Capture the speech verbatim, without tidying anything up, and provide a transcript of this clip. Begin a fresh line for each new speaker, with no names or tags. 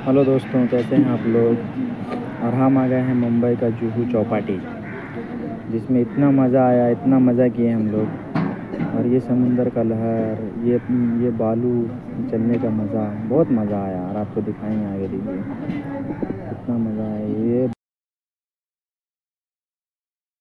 Hello दोस्तों, कैसे हैं आप लोग। और हम आ गए हैं मुंबई का जुहू चौपाटी, जिसमें इतना मज़ा आया, इतना मज़ा किए हम लोग। और ये समुंदर का लहर, ये ये बालू चलने का मज़ा, बहुत मज़ा आया। और आपको दिखाएंगे आगे, देखिए कितना मज़ा आया। ये